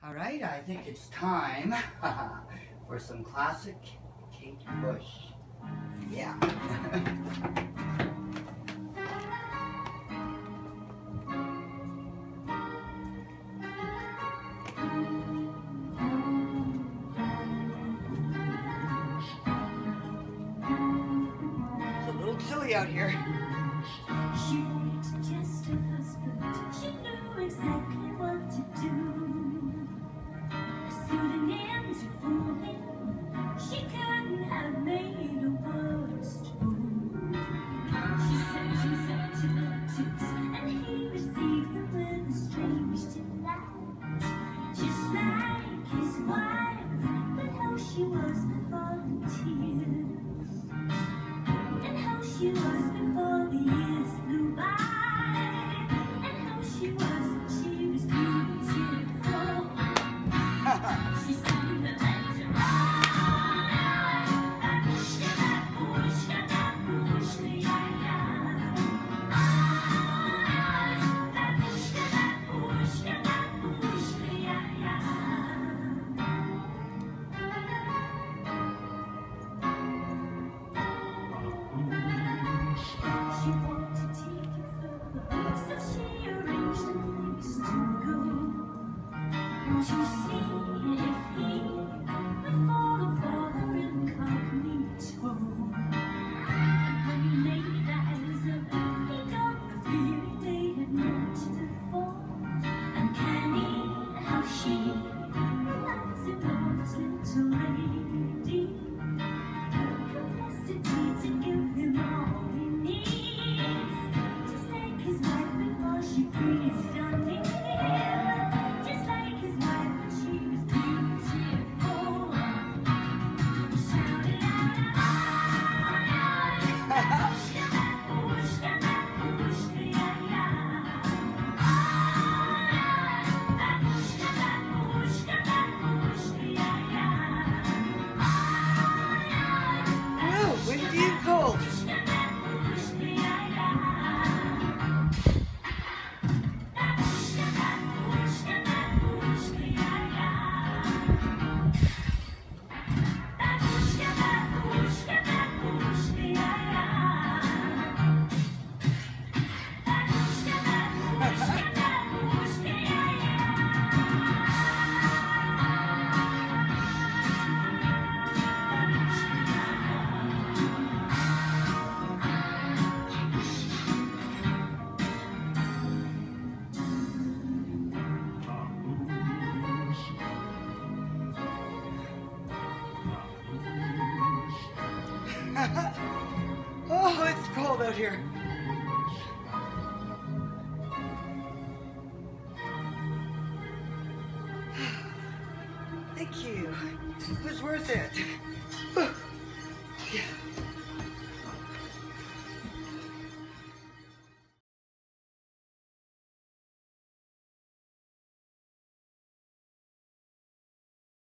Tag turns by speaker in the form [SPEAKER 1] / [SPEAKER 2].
[SPEAKER 1] All right, I think it's time for some classic Kate Bush. Yeah. It's a little chilly out here.
[SPEAKER 2] She wanted just a husband. She knew exactly what to do. Pseudonyms for him. She couldn't have made a worse tool. She sent him sentimentals, and he received them with a strange delight. Just like his wife, but how she was before the tears, and how she was before the years flew by, and how she was when she was beautiful. She sang the letter Babooshka, Babooshka, Babooshka, yeah. Babooshka, Babooshka, Babooshka, yeah. She wanted to take it further, so she arranged a place to go, to see if he would fall for her incognito. And when he laid eyes on her, he got the feeling they had met before. Uncanny how she reminds him of his little lady, capacity to give him all he needs, just like his wife before she breathed on him, just like his wife when she was beautiful. Shouting out, Babooshka, Babooshka, Babooshka, yeah. Babooshka, Babooshka, Babooshka, yeah.
[SPEAKER 1] Oh, windy and cold. Oh, it's cold out here. Thank you. It was worth it.